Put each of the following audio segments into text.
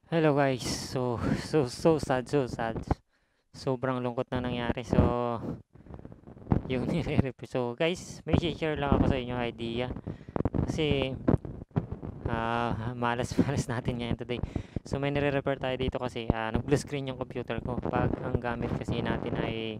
Hello guys. So sad. Sobrang lungkot na nangyari. Yung nire-repair. So guys, may share lang ako sa inyo idea. Kasi malas natin ngayon today. So may nire-repair tayo dito kasi nag-blue screen yung computer ko. Pag ang gamit kasi natin ay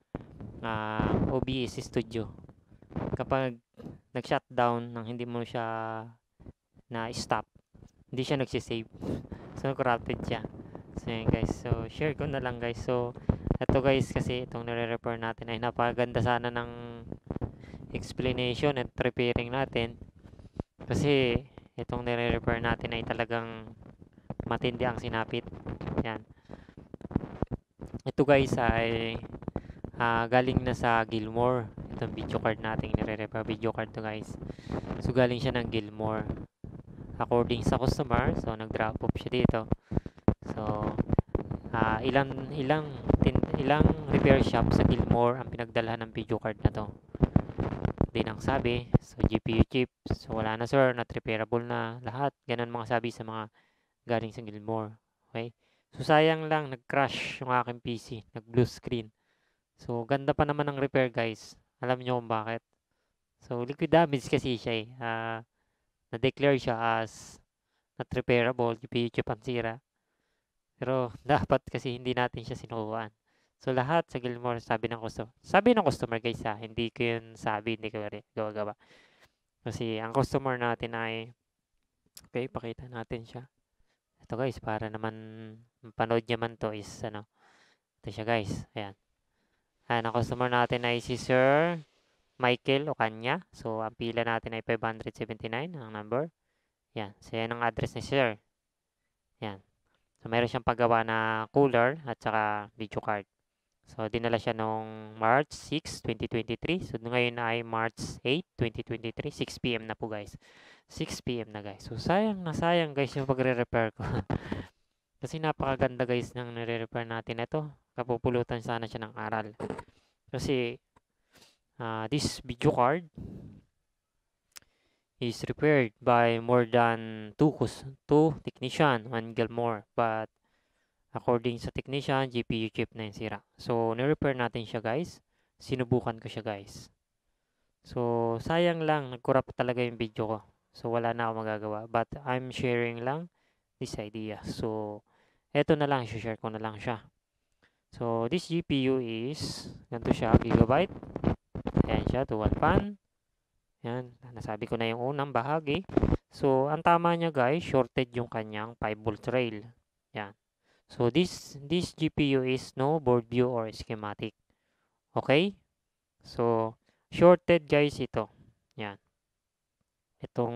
OBS Studio. Kapag nag-shutdown nang hindi mo siya na-stop, hindi siya nagsisave. So corrupted siya. So yun guys, so share ko na lang guys. So ito guys, kasi itong nire-repair natin ay napakaganda sana ng explanation at repairing natin. Kasi itong nire-repair natin ay talagang matindi ang sinapit. Yan. Ito guys ay galing na sa Gilmore. Itong video card natin nire-repair. Video card to guys. So galing siya ng Gilmore. According sa customer, so nag-drop off siya dito. So ilang repair shop sa Gilmore ang pinagdalhan ng video card na to. Din ang sabi, so GPU chip, so wala na sir, not repairable na lahat. Ganun mga sabi sa mga galing sa Gilmore. Okay? So sayang lang, nag-crash yung aking PC, nag-blue screen. So ganda pa naman ng repair guys. Alam niyo kung bakit. So liquid damage kasi siya eh. Na-declare siya as not repairable, GPU chip ang sira. Pero dapat kasi hindi natin siya sinukuan. So lahat sa Gilmore sabi ng customer guys hindi ko yun sabi, hindi ko gawa-gawa. Kasi ang customer natin ay, okay, pakita natin siya. Ito guys, para naman mapanood niya man to is ito siya guys. Ayan. Ang customer natin ay si Sir Michael Ocanya. So ang pila natin ay 579 ang number. Yan. So yan ang address ni Sir. Yan. So meron siyang paggawa na cooler at saka video card. So, dinala siya noong March 6, 2023. So, ngayon ay March 8, 2023. 6 p.m. na po guys. 6 p.m. na guys. So, sayang guys yung pagre-repair ko. Kasi napakaganda guys ng nire-repair natin. Ito, kapupulutan sana siya ng aral. Kasi, this video card is repaired by more than two technician on Gilmore. But, according sa technician, GPU chip na yung sira. So, ni-repair natin siya guys. Sinubukan ko siya guys. So, sayang lang. Nag-corrupt talaga yung video ko. So, wala na ako magagawa. But, I'm sharing lang this idea. So, eto na lang. Share ko na lang siya. So, this GPU is, ganito siya, gigabyte. Ayan siya, dual fan. Ayan, nasabi ko na yung unang bahagi. So, ang tama niya guys, shorted yung kanyang 5 volt rail. Ayan. So this GPU is no board view or schematic. Okay? So shorted guys ito. Yan. Itong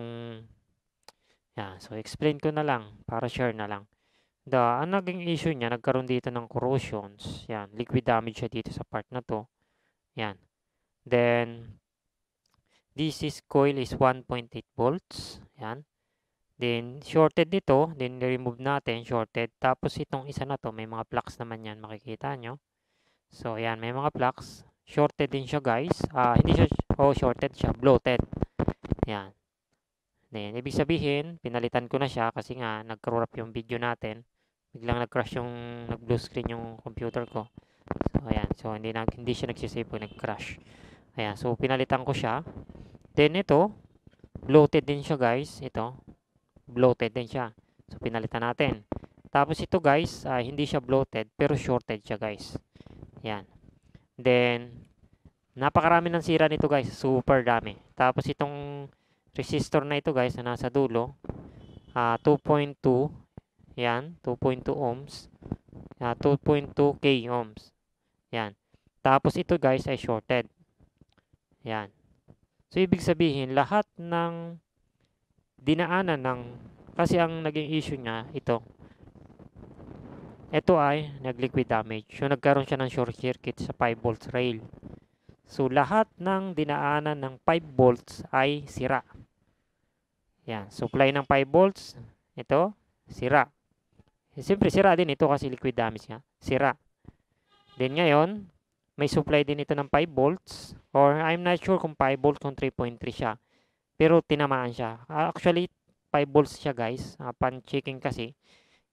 yan. So explain ko na lang para share na lang. Ang naging issue niya, nagkaroon dito ng corrosions. Yan, liquid damage siya dito sa part na to. Yan. Then this is coil is 1.8 volts. Yan. Then shorted dito, then remove natin shorted. Tapos itong isa na to, may mga plugs naman yan, makikita nyo. So, ayan, may mga plugs. Shorted din siya, guys. Hindi siya, shorted siya. Bloated. Ayan. Then, ibig sabihin, pinalitan ko na siya kasi nga, nag-corrupt yung video natin. Biglang nag-crash nag-blue screen yung computer ko. So, ayan. So, hindi siya nagsisave kung nag-crash. Ayan. So, pinalitan ko siya. Then, ito, bloated din siya, guys. Ito, bloated din siya. So, pinalitan natin. Tapos, ito, guys, hindi siya bloated, pero shorted siya, guys. Ayan. Then, napakarami ng sira nito guys. Super dami. Tapos itong resistor na ito guys na nasa dulo, 2.2. Yan, 2.2 ohms. 2.2 k ohms. Yan. Tapos ito guys ay shorted. Yan. So, ibig sabihin, lahat ng dinaanan kasi ang naging issue niya, ito ay nag-liquid damage. So, nagkaroon siya ng short circuit sa 5 volts rail. So, lahat ng dinaanan ng 5 volts ay sira. Yan. Supply ng 5 volts. Ito, sira. Siyempre, sira din ito kasi liquid damage nga. Sira. Then, ngayon, may supply din ito ng 5 volts. Or, I'm not sure kung 5 volts kung 3.3 siya. Pero, tinamaan siya. Actually, 5 volts siya guys. Pan-checking kasi.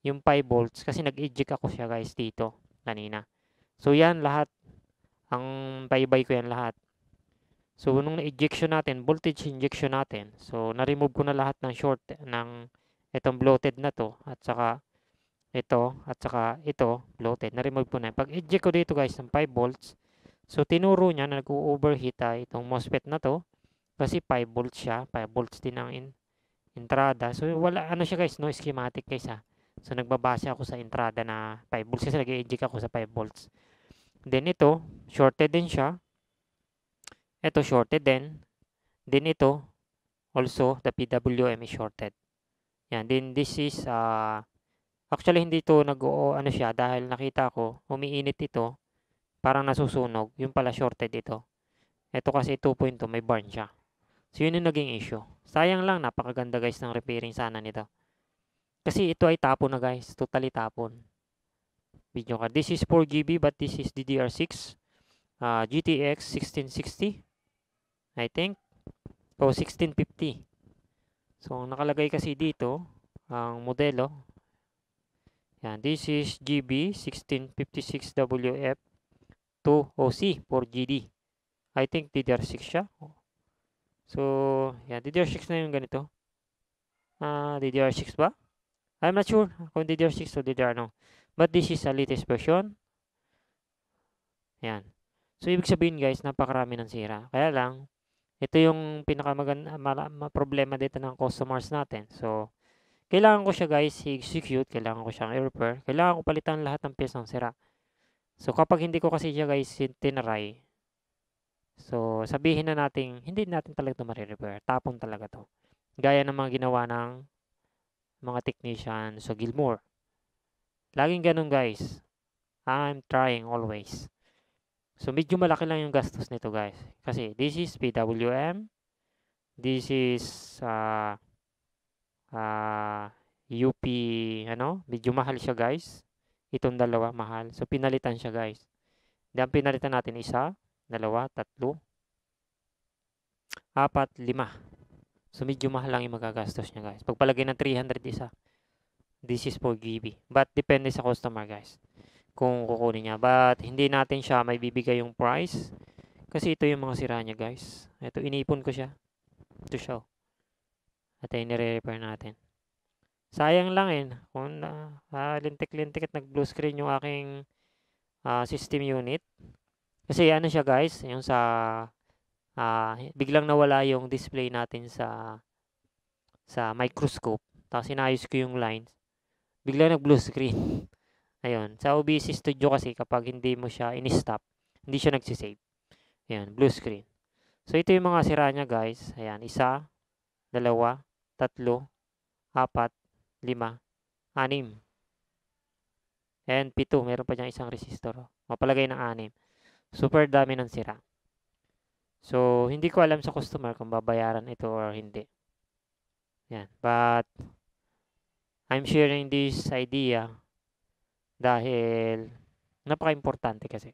yung 5 volts kasi nag-eject ako siya guys dito kanina. So yan lahat, ang baybay ko yan lahat. So nung na-ejection natin, voltage injection natin, so na-remove ko na lahat ng short ng itong bloated na to at saka ito at saka ito bloated, na-remove ko na. Pag eject ko dito guys ng 5 volts, so tinuro niya na nag-overheat itong MOSFET na to kasi 5 volts siya, 5 volts din ang entrada. So wala ano siya guys, no schematic guys ha. So nagbabase ako sa entrada na 5 volts kasi nag-eject ako sa 5 volts. Then ito, shorted din siya. Ito shorted din. Then ito, also the PWM is shorted. Yan, then this is actually hindi to ano siya dahil nakita ko umiinit ito, parang nasusunog, yung pala shorted ito. Ito kasi 2.2 may burn siya. So yun yung naging issue. Sayang lang, napakaganda guys ng repairing sana nito. Kasi ito ay tapon na guys, totally tapon. Video card. This is 4GB but this is DDR6 GTX 1660 I think o 1650. So ang nakalagay kasi dito ang modelo. Yan, this is GB 1656WF 2OC 4GD. I think DDR6 siya. So, yan, DDR6 na yung ganito. DDR6 ba? I'm not sure kung DDR6 o DDR no. But this is a latest version. Yan. So, ibig sabihin guys, napakarami ng sira. Kaya lang, ito yung problema dito ng customers natin. So, kailangan ko siya guys i-execute, kailangan ko siyang i-repair, kailangan ko palitan lahat ng piyesang sira. So, kapag hindi ko kasi siya guys tinaray, so, sabihin na natin, hindi natin talaga ito marirepair. Tapon talaga to. Gaya ng mga ginawa ng mga technician sa Gilmore. Laging ganun guys. I'm trying always. So, medyo malaki lang yung gastos nito guys. Kasi, this is PWM. This is UP, medyo mahal siya guys. Itong dalawa, mahal. So, pinalitan siya guys. Then, pinalitan natin isa, dalawa, tatlo, apat, lima. So, medyo mahal lang yung magagastos niya guys. Pagpalagay ng 300 isa, this is 4GB. But, depende sa customer guys. Kung kukunin niya. But, hindi natin siya may bibigay yung price. Kasi ito yung mga sira niya guys. Ito, inipon ko siya. Ito siya. At ay nire-repair natin. Sayang lang kung lintik-lintik at nag-blue screen yung aking system unit. Kasi ano siya guys, yung sa biglang nawala yung display natin sa microscope. Tapos inayos ko yung lines. Biglang nag-blue screen. Ayun. Sa OBS Studio kasi kapag hindi mo siya in-stop, hindi siya nagsisave. Ayun, blue screen. So ito yung mga sira niya guys. Ayan, isa, dalawa, tatlo, apat, lima, anim. And P2, meron pa diyang isang resistor. Mapalagay ng anim. Super dami ng sira. So, hindi ko alam sa customer kung babayaran ito or hindi. Yan. But, I'm sharing this idea dahil napaka-importante kasi.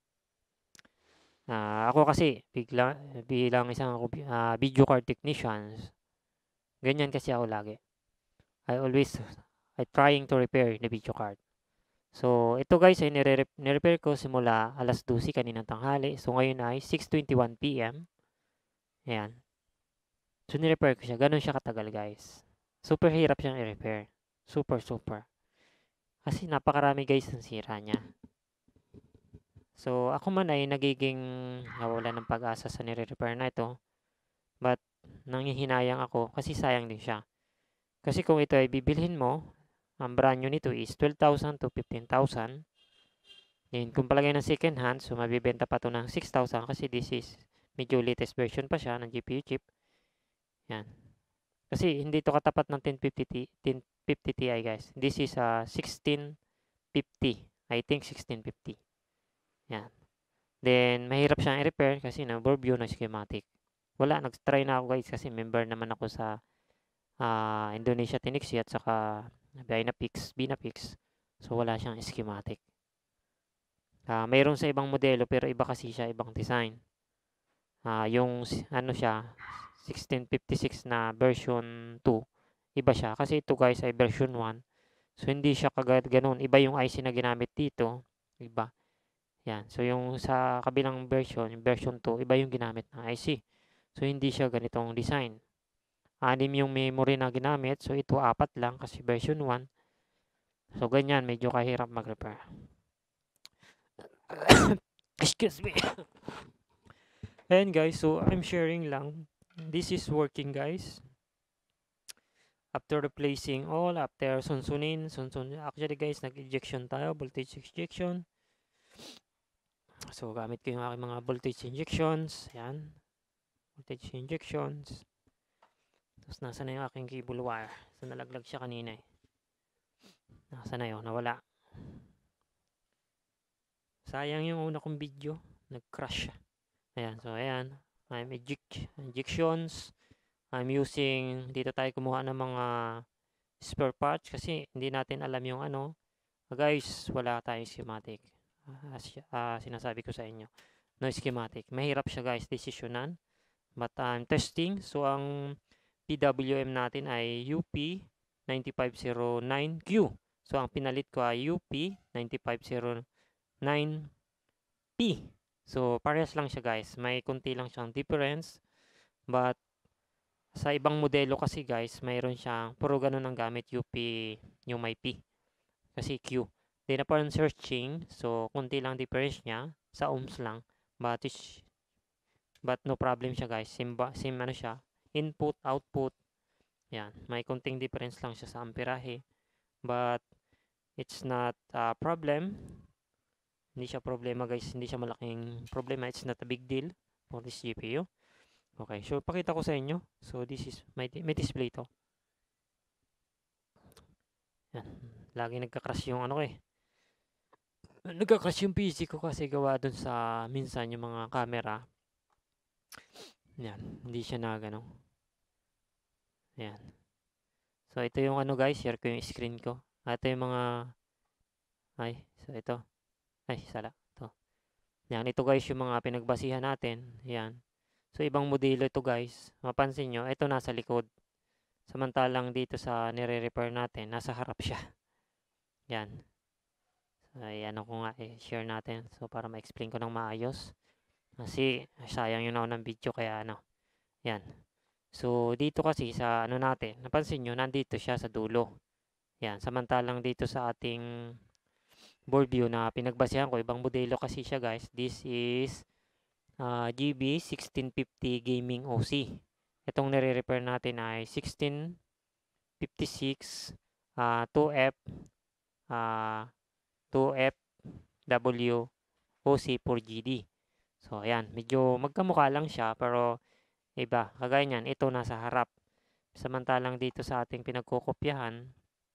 Ako kasi, bilang isang video card technician, ganyan kasi ako lagi. I trying to repair the video card. So, ito guys ay nire-repair ko simula alas 12 kaninang tanghali. So, ngayon ay 6:21 PM. Ayan. So, ni-repair ko siya. Ganun siya katagal guys. Super hirap siyang i-repair. Super. Kasi napakarami guys ng sira niya. So, ako man ay nagiging nawala ng pag-asa sa nire-repair na ito. But, nanghihinayang ako kasi sayang din siya. Kasi kung ito ay bibilhin mo, ang brand new nito is 12,000 to 15,000. Then, kung palagay ng second hand, so mabibenta pa to ng 6,000 kasi this is medyo latest version pa siya ng GPU chip. Yan. Kasi hindi to katapat ng 1050 Ti guys. This is 1650. I think 1650. Yan. Then, mahirap siyang i-repair kasi na-overview ng schematic. Wala, nag-try na ako guys kasi member naman ako sa Indonesia Tinixi at saka Binapix. So, wala siyang schematic. Mayroon sa ibang modelo pero iba kasi siya, ibang design. Yung ano siya, 1656 na version 2, iba siya. Kasi ito guys ay version 1. So, hindi siya kagad gano'n. Iba yung IC na ginamit dito. Iba. Yan. So, yung sa kabilang version, yung version 2, iba yung ginamit na IC. So, hindi siya ganitong design. 6 yung memory na ginamit. So, ito 4 lang kasi version 1. So, ganyan. Medyo kahirap mag-repair. Excuse me. And guys, so I'm sharing lang. This is working, guys. After replacing all, after sunsunin. Actually, guys, nag-injection tayo. Voltage injection. So, gamit ko yung aking mga voltage injections. Yan. Voltage injections. Tapos, nasa na yung aking cable wire. So, nalaglag siya kanina eh. Nasa na yun? Nawala. Sayang yung una kong video. Nag-crash. Ayan. So, ayan. I'm injections. I'm using, dito tayo kumuha ng mga spare parts kasi hindi natin alam yung ano. Guys, wala tayong schematic. Sinasabi ko sa inyo. No schematic. Mahirap siya guys, desisyonan. But I'm testing. So, ang PWM natin ay UP9509Q. So, ang pinalit ko ay UP9509P. So, parehas lang siya guys. May kunti lang siyang difference. But, sa ibang modelo kasi guys, mayroon siyang, puro ganun ang gamit UP, yung may P. Kasi Q. Then upon searching, so, kunti lang difference niya. Sa ohms lang. But no problem siya guys. Same ano siya. Input, output. Yan. May kunting difference lang siya sa amperahe. But, it's not a problem. Hindi siya problema guys. Hindi siya malaking problema. It's not a big deal for this GPU. Okay. So, pakita ko sa inyo. So, this is, may display to. Yan. Lagi nagka-crash yung ano ko eh. Nagka-crash yung PC ko kasi gawa dun sa minsan yung mga camera. Yan. Hindi siya na gano. Yan. So, ito yung ano guys. Share ko yung screen ko. Ito yung mga... Ay. So, ito. Ay, sala. Ito. Yan. Ito guys yung mga pinagbasihan natin. Yan. So, ibang modelo ito guys. Mapansin nyo. Ito nasa likod. Samantalang dito sa nire-repair natin. Nasa harap siya. Yan. Ay, ano ko nga share natin. So, para ma-explain ko ng maayos. Kasi, sayang yung naunang video. Kaya ano. Yan. So, dito kasi sa ano natin, napansin nyo, nandito siya sa dulo. Yan. Samantalang dito sa ating board view na pinagbasehan ko, ibang modelo kasi siya guys. This is GB1650 Gaming OC. Itong nire-repair natin ay 1656 2F 2FW OC4GD. So, ayan. Medyo magkamukha lang siya pero iba. Kagaya niyan, ito nasa harap. Samantalang dito sa ating pinagkokopyahan,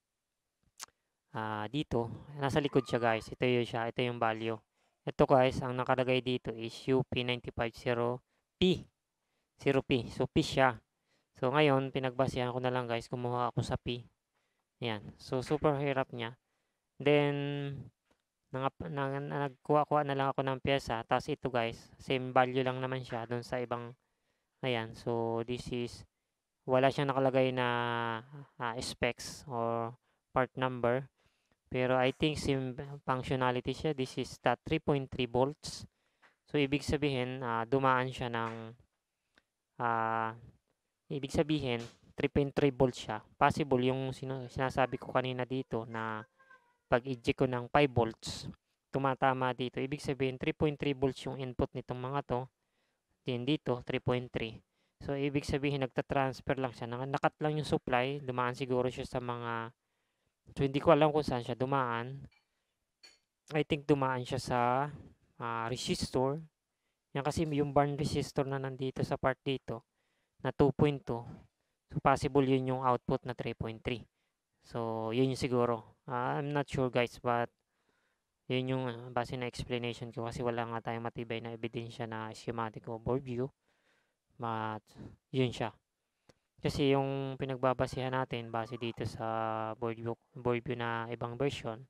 dito, nasa likod siya guys. Ito yung siya. Ito yung value. Ito guys, ang nakalagay dito is UP950P. 0P. So, P siya. So, ngayon, pinagbasehan ko na lang guys. Kumuha ako sa P. Ayan. So, super hirap niya. Then, nagkuha-kuha na lang ako ng pyesa. Tapos ito guys, same value lang naman siya doon sa ibang, ayan. So, this is, wala siyang nakalagay na specs or part number. Pero I think same functionality siya. This is 3.3 volts. So, ibig sabihin, dumaan siya ng, ibig sabihin, 3.3 volts siya. Possible yung sinasabi ko kanina dito na pag-eject ko ng 5 volts, tumatama dito. Ibig sabihin, 3.3 volts yung input nitong mga to. Then dito, 3.3. So, ibig sabihin, nagta-transfer lang siya. Nakat lang yung supply. Dumaan siguro siya sa mga... So, hindi ko alam kung saan siya dumaan. I think dumaan siya sa resistor. Yan kasi yung barn resistor na nandito sa part dito na 2.2. So, possible yun yung output na 3.3. So, yun yung siguro. I'm not sure guys, but yun yung base na explanation ko kasi wala nga tayong matibay na ebidensya na schematic o board view. But, yun siya. Kasi yung pinagbabasihan natin base dito sa board view na ibang version.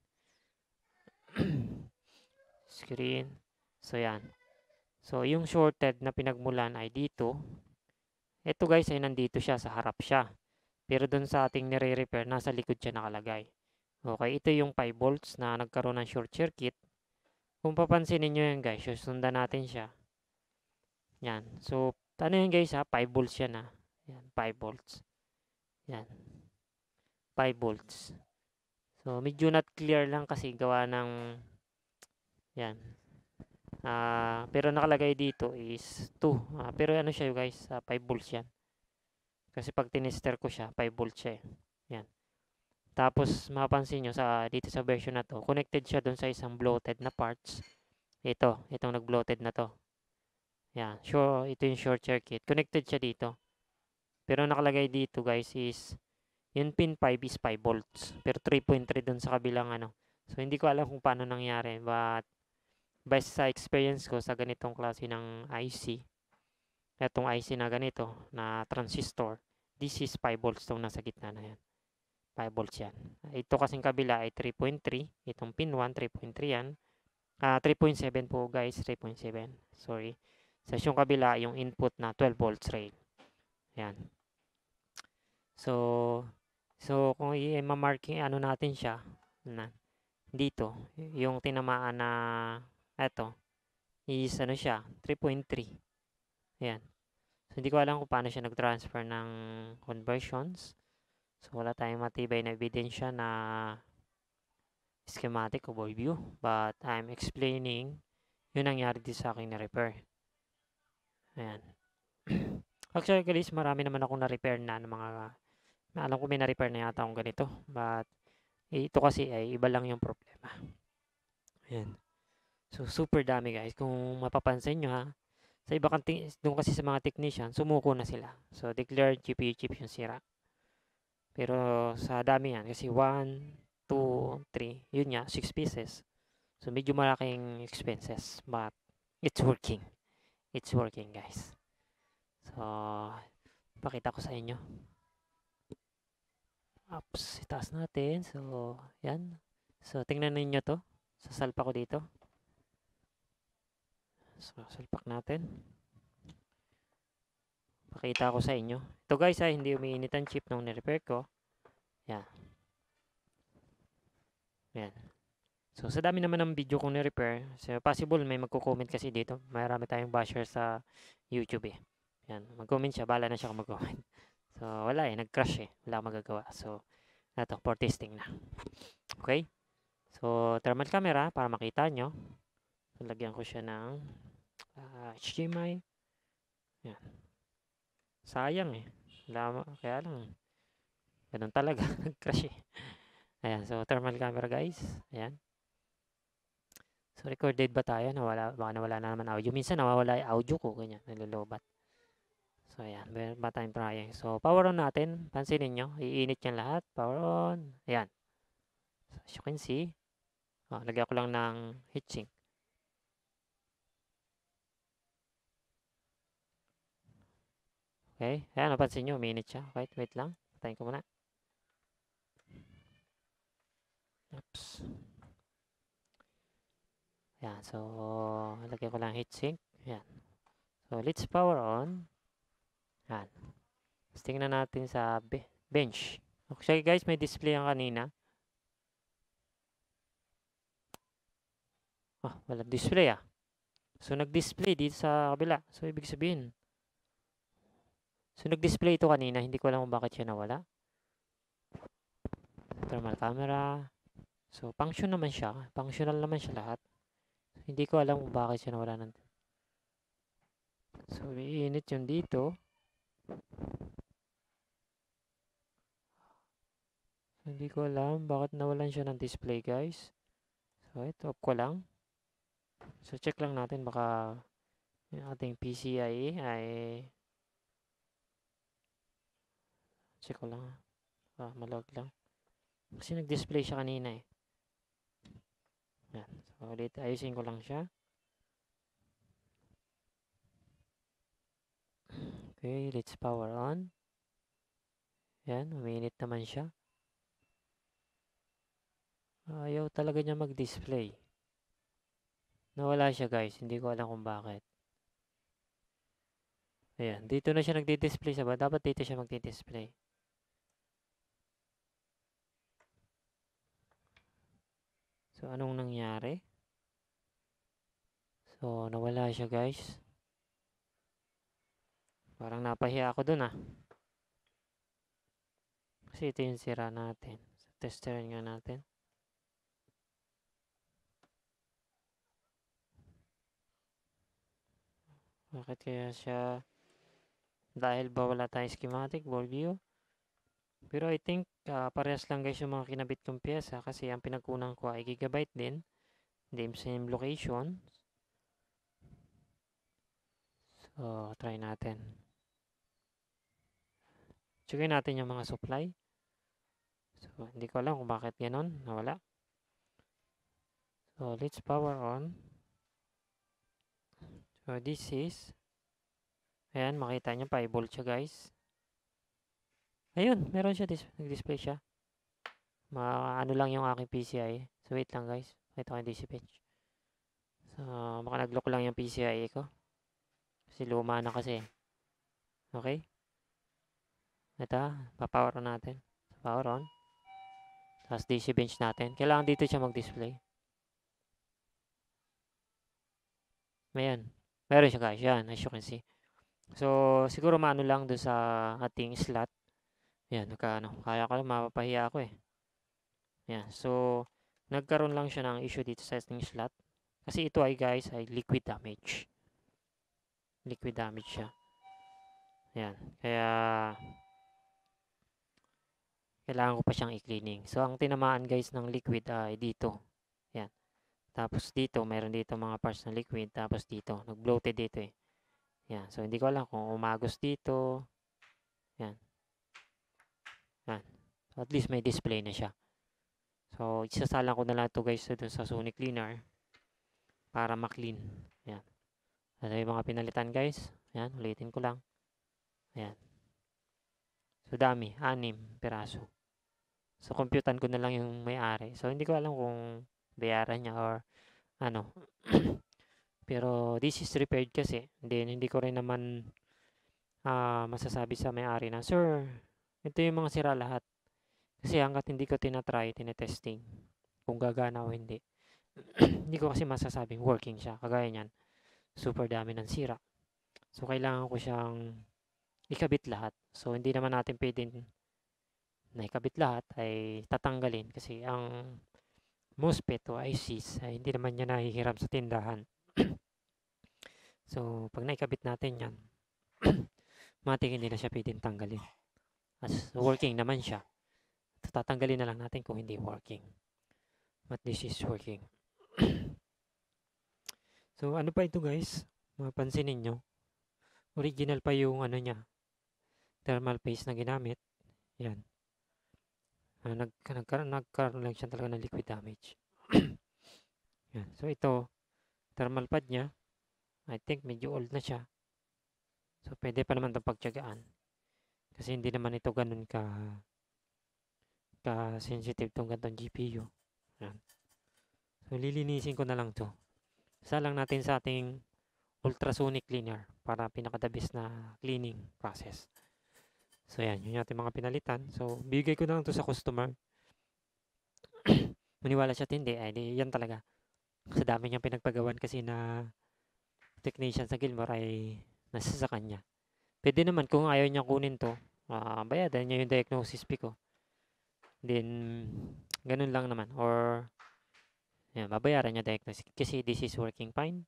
Screen. So, yan. So, yung shorted na pinagmulan ay dito. Ito guys ay nandito siya, sa harap siya. Pero dun sa ating nire-repair, nasa likod siya nakalagay. Okay, ito yung 5 volts na nagkaroon ng short circuit. Kung papansinin nyo yan guys, susundan natin siya. Yan. So, ano yan guys ha? 5 volts yan ha. Yan, 5 volts. Yan, 5 volts. So, medyo not clear lang kasi gawa ng, yan. Pero nakalagay dito is 2. Pero ano siya guys, 5 volts yan. Kasi pag tinester ko siya, 5 volts siya eh. Yan. Tapos, mapapansin nyo dito sa version na to, connected siya dun sa isang bloated na parts. Itong nag-bloated na to. Yan, sure, ito yung short circuit. Connected siya dito. Pero nakalagay dito guys is, yung pin 5 is 5 volts. Pero 3.3 dun sa kabilang ano. So, hindi ko alam kung paano nangyari. But, based sa experience ko sa ganitong klase ng IC, itong IC na ganito, na transistor, this is 5 volts tong nasa gitna na yan. 5 volts yan. Ito kasing kabila ay 3.3. Itong pin 1, 3.3 yan. 3.7 po guys, 3.7. Sorry. Sa yung kabila, yung input na 12 volts rail. Yan. So kung i-marking ano natin siya, na, dito, yung tinamaan na, eto, is ano siya, 3.3. Yan. So, hindi ko alam kung paano siya nag-transfer ng conversions. So, wala tayong matibay na ebidensya na schematic overview. But, I'm explaining yung nangyari dito sa akin na repair. Ayan. Actually, guys, marami naman akong na-repair na ng mga, alam ko may na-repair na yata akong ganito. But, ito kasi ay iba lang yung problema. Ayan. So, super dami guys. Kung mapapansin nyo ha, sa iba doon kasi sa mga technician, sumuko na sila. So, declared GPU chip yung sira. Pero sa dami yan, kasi 1, 2, 3, yun nga, 6 pieces. So, medyo malaking expenses. But, it's working. It's working guys. So, pakita ko sa inyo. Ups, itaas natin. So, yan. So, tingnan ninyo to. Sasalpa ko dito. So, salpak natin. Pakita ko sa inyo. Ito guys ay hindi umiinit ang chip nung ni-repair ko. Yan. Yan. So, sa dami naman ng video kong ni-repair, so possible may magko-comment kasi dito. Marami tayong basher sa YouTube eh. Yan. Mag-comment siya. Bala na siya kung mag-comment. So, wala eh. Nag-crash eh. Wala akong magagawa. So, ito. For testing na. Okay? So, thermal camera para makita nyo. So, lagyan ko siya ng HDMI. Yan. Sayang eh. Kaya lang. Ganun talaga. Nag-crash eh. Ayan. So, thermal camera guys. Ayan. So, recorded ba tayo? Baka nawala na naman audio. Minsan nawawala yung audio ko. Ganyan. Nalulubat. So, ayan. Meron ba tayong trying? So, power on natin. Pansinin nyo. Iinit yan lahat. Power on. Ayan. So, as you can see. Lagyan ko lang ng heatsink. Okay. Ayan. Napansin nyo. Uminit siya. Okay. Wait lang. Patayin ko muna. Oops. Ayan. So, lagyan ko lang heatsink. Ayan. So, let's power on. Ayan. Tapos tingnan natin sa bench. Okay guys, may display ang kanina. Wala display ah. So, nag-display dito sa kabila. So, ibig sabihin. So, nag-display ito kanina. Hindi ko alam kung bakit siya nawala. Thermal camera. So, function naman siya. Functional naman siya lahat. So, hindi ko alam kung bakit siya nawala. So, iinit yun dito. So, hindi ko alam bakit nawalan siya ng display guys. So, ito. Off ko lang. So, check lang natin. Baka yung ating PCIe ay check ko lang. Malog lang. Kasi nag-display siya kanina eh. Yan. So, ulit ayusin ko lang siya. Okay, let's power on. Yan, uminit naman siya. Ayaw talaga niya mag-display. Nawala siya guys, hindi ko alam kung bakit. Ayan, dito na siya nagdi-display sa ba? Dapat dito siya magdi-display. So, anong nangyari? So, nawala siya guys. Parang napahiya ako dun ah. Kasi ito yung sira natin. So, testerin nga natin. Bakit kaya siya? Dahil ba wala tayong schematic, ball view? Pero I think parehas lang guys yung mga kinabit kong pyesa kasi ang pinagkunan ko ay gigabyte din. Same location. So, try natin. Checkin natin yung mga supply. So, hindi ko alam kung bakit ganon. Nawala. So, let's power on. So, this is, ayan, makita nyo, 5 volt siya guys. Ayun, meron siya, nag-display siya. Ano lang yung aking PCI. So, wait lang guys. Ito ko yung DC page. So, baka nag-lock lang yung PCI ko. Kasi luma na kasi. Okay? Ito, pa-power on natin. Power on. Tapos DC bench natin. Kailangan dito siya mag-display. Ayan. Meron siya guys. Yan, as you can see. So, siguro maano lang doon sa ating slot. Yan, kaya ko lang, mapapahiya ako eh. Yan, so, nagkaroon lang siya ng issue dito sa ating slot. Kasi ito ay guys, ay liquid damage. Liquid damage siya. Yan, kaya, kailangan ko pa siyang i-cleaning. So, ang tinamaan guys ng liquid ay dito. Yan. Tapos dito, meron dito mga parts ng liquid. Tapos dito, nag-bloated dito eh. Yan, so hindi ko alam kung umagos dito. Yan. Yan. So, at least may display na siya. So, isasalang ko na lang ito guys dun sa Sonic Cleaner para ma-clean. Yan. Ano yung mga pinalitan guys? Yan, ulitin ko lang. Ayan. So, dami. 6 piraso. So, computan ko na lang yung may-ari. So, hindi ko alam kung bayaran niya or ano. Pero, this is repaired kasi. Then, hindi ko rin naman masasabi sa may-ari na, Sir, ito yung mga sira lahat. Kasi hanggat hindi ko tinatry, tinetesting kung gagana o hindi. Hindi ko kasi masasabing working siya. Kagaya niyan, super dami ng sira. So, kailangan ko siyang ikabit lahat. So, hindi naman natin pwedeng na ikabit lahat ay tatanggalin kasi ang MOSFET o ICs ay hindi naman niya nahihiram sa tindahan. So, pag naikabit natin yan, matik hindi na siya pwedeng tanggalin. As working naman siya. So, tatanggalin na lang natin kung hindi working. But this is working. So, ano pa ito guys? Mapansin ninyo. Original pa yung ano niya. Thermal paste na ginamit. Yan. Nagkaroon lang siya talaga ng liquid damage. Yan. So, ito, thermal pad niya. I think medyo old na siya. So, pwede pa naman itong pagtyagaan. Kasi hindi naman ito ganun ka-sensitive itong gantong GPU. Yan. So, lilinisin ko na lang to. Isa lang natin sa ating ultrasonic cleaner para pinaka-the-best na cleaning process. So, yan. Yun yung ating mga pinalitan. So, bigay ko na lang to sa customer. Maniwala siya hindi. Ay, yan talaga. Sa dami niyang pinagpagawan kasi na technician sa Gilmore ay nasa sa kanya. Pwede naman kung ayaw niya kunin to, bayadan niya yung diagnosis fee ko. Then, ganun lang naman. Or, yan, babayaran niya diagnosis kasi this is working fine.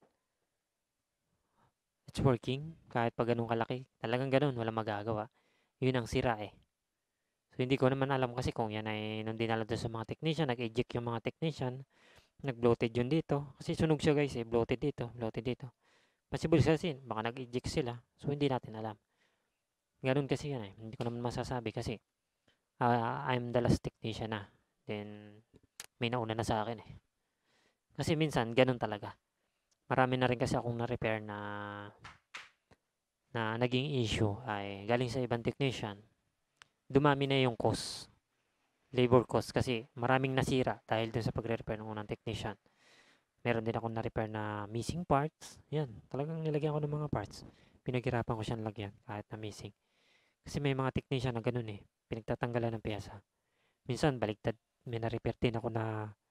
It's working kahit pa ganun kalaki. Talagang ganun, walang magagawa. Yun ang sira eh. So, hindi ko naman alam kasi kung yan ay nung dinala doon sa mga technician, nag-eject yung mga technician, nag-bloated yun dito. Kasi sunog siya guys eh, bloated dito, bloated dito. Possible kasi, baka nag-eject sila. So, hindi natin alam. Ganun kasi yan eh. Hindi ko naman masasabi kasi I'm the last technician na. Then, may nauna na sa akin eh. Kasi minsan, ganun talaga. Marami na rin kasi akong na-repair na naging issue ay galing sa ibang technician. Dumami na yung cost. Labor cost kasi maraming nasira dahil dun sa pagre-repair ng unang technician. Meron din akong na-repair na missing parts. Yan, talagang nilagyan ko ng mga parts. Pinaghirapan ko siyang lagyan kahit na missing. Kasi may mga technician na ganun eh. Pinagtatanggalan ng pyesa. Minsan, baliktad. May na-repair din ako na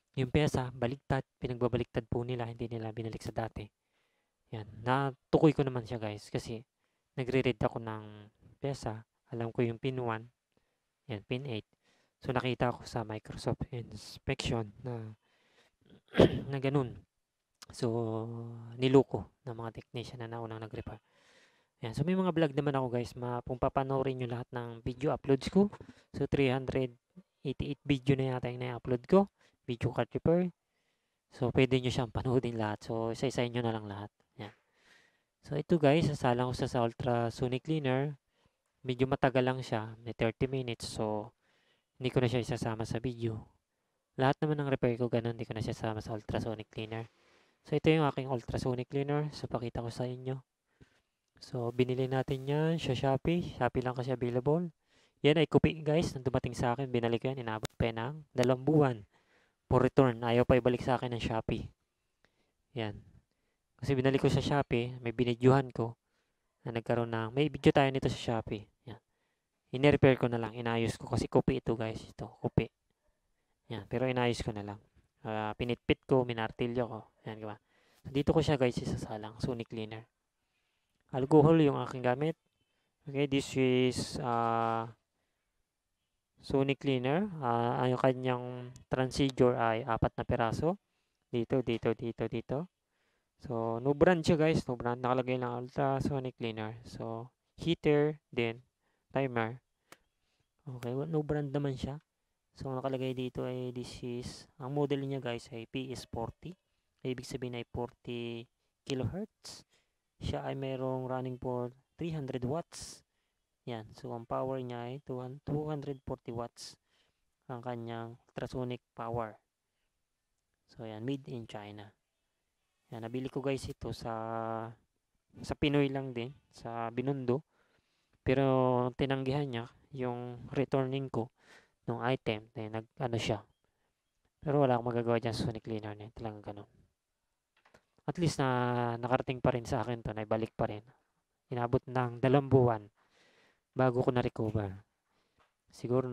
Yung pyesa, baliktad, pinagbabaliktad po nila, hindi nila binalik sa dati. Yan, natukoy ko naman siya guys kasi nagre-read ako ng pyesa. Alam ko yung pin 1, yan, pin 8. So nakita ko sa Microsoft inspection na na ganun. So niluko ng mga technician na naunang nag-repair. Yan, so may mga vlog naman ako guys, kung papanoorin nyo lahat ng video uploads ko. So 388 video na yata yung na-upload ko, video card repair. So pwede nyo siyang panoodin lahat. So isa-isahin nyo na lang lahat. Yan. So ito guys, sasalang ko sa ultrasonic cleaner. Medyo matagal lang siya, may 30 minutes. So hindi ko na siya isasama sa video. Lahat naman ng repair ko ganun, hindi ko na siya isasama sa ultrasonic cleaner. So ito yung aking ultrasonic cleaner. So pakita ko sa inyo. So binili natin yan sa Shopee. Shopee lang kasi available. Yan ay kupi guys, nang dumating sa akin, binalik yan, inabot pa ng 2 buwan for return. Ayaw pa ibalik sa akin ng Shopee. Yan. Kasi binalik ko sa Shopee, may binidyohan ko na nagkaroon ng, may video tayo nito sa Shopee. Yan. Ini-repair ko na lang, inayos ko kasi kupi ito guys, ito, kupi. Yan, pero inayos ko na lang. Pinitpit ko, minartilyo ko. Yan, diba? So, dito ko siya guys isasalang, sonic cleaner. Alcohol yung aking gamit. Okay, this is sonic cleaner. Yung kanyang transistor ay 4 na piraso. Dito, dito, dito, dito. So, no brand siya guys. No brand. Nakalagay lang ultrasonic cleaner. So, heater din. Timer. Okay, no brand naman siya. So, nakalagay dito ay this is, ang model niya guys ay PS40. Ibig sabihin ay 40 kilohertz. Siya ay mayroong running for 300 watts. Yan. So, ang power niya ay 240 watts. Ang kanyang ultrasonic power. So, yan. Made in China. Yan. Nabili ko guys ito sa Pinoy lang din. Sa Binondo. Pero, tinanggihan niya yung returning ko ng item. Ano siya. Pero wala akong magagawa dyan sa sonic cleaner niya. Talagang ganun. At least na nakarating pa rin sa akin to. Naibalik pa rin. Inabot ng 2 buwan bago ko na-recover. Siguro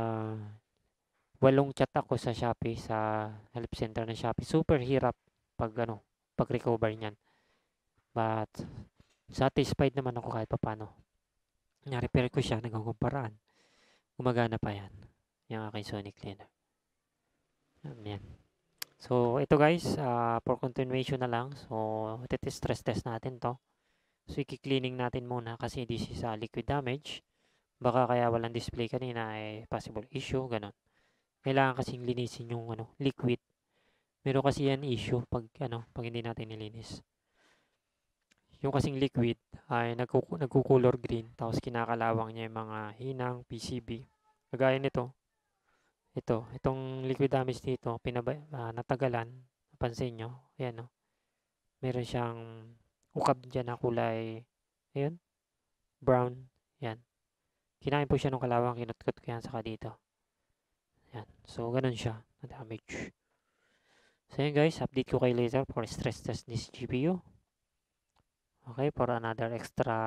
8 chat ako sa Shopee, sa help center ng Shopee. Super hirap pag recover niyan. But satisfied naman ako kahit paano. Na-repair ko siya, nagkukumparaan. Gumagana pa yan. Yung aking sonic cleaner. Yan. So, ito guys, for continuation na lang. So, stress test natin to. So, i-cleaning natin muna kasi this is liquid damage. Baka kaya walang display kanina ay possible issue, ganun. Kailangan kasing linisin yung liquid. Meron kasi yan issue pag hindi natin nilinis. Yung kasing liquid ay nagkukulor green tapos kinakalawang niya yung mga hinang PCB. Kagaya nito. Itong liquid damage dito, natagalan. Napansin nyo? Ayan, no? Meron siyang ukab dyan na kulay, ayan, brown. Yan. Kinain po siya ng kalawang, kinutkot ko yan saka dito. Yan. So, ganun siya. Na-damage. So, yan guys. Update ko kayo later for stress test this GPU. Okay, for another extra